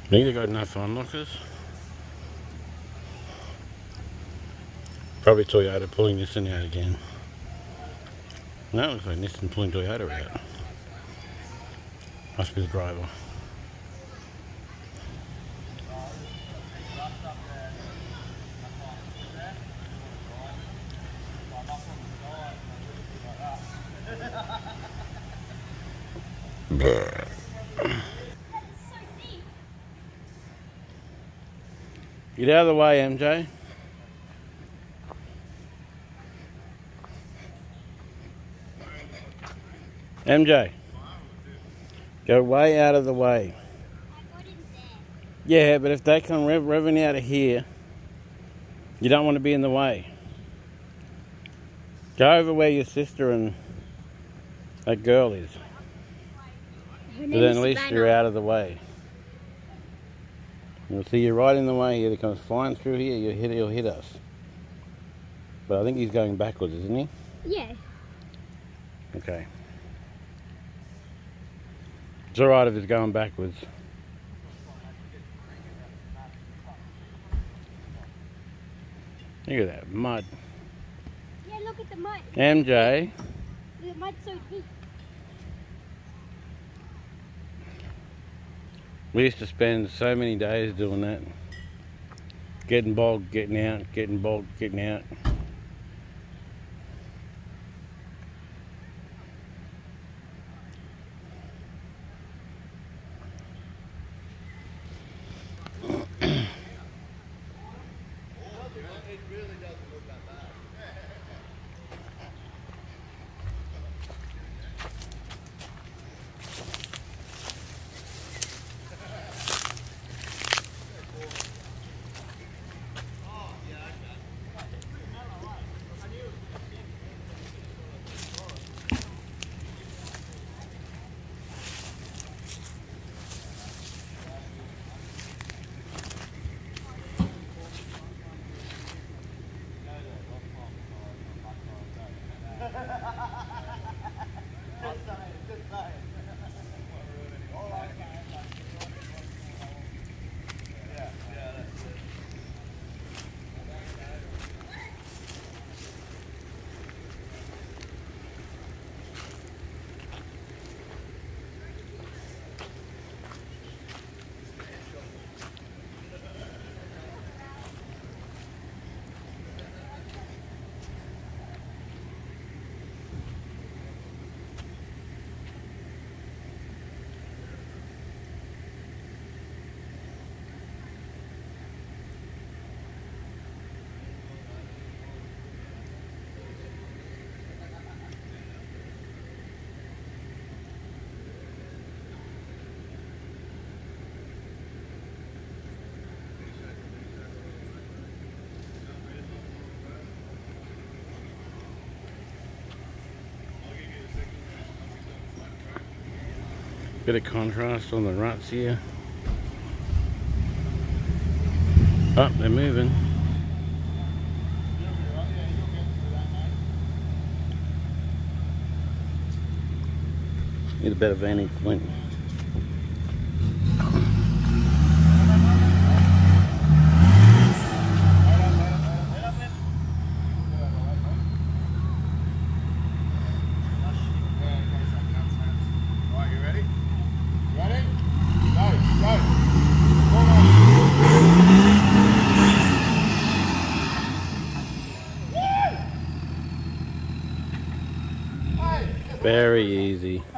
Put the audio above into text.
Think they got enough unlockers? Probably Toyota pulling this thing out again. No, it looks like Nissan pulling Toyota out. Must be the driver. Get out of the way, MJ. MJ. Go way out of the way. Yeah, but if they come revving out of here, you don't want to be in the way. Go over where your sister and that girl is. But then at least you're out of the way. You'll see you're right in the way here. He comes flying through here, he'll hit us. But I think he's going backwards, isn't he? Yeah. Okay. It's alright if it's going backwards. Look at that mud. Yeah, look at the mud. MJ. The mud's so deep. We used to spend so many days doing that. Getting bogged, getting out, getting bogged, getting out. Bit of contrast on the ruts here. Oh, they're moving. Need a better vantage point. Very easy.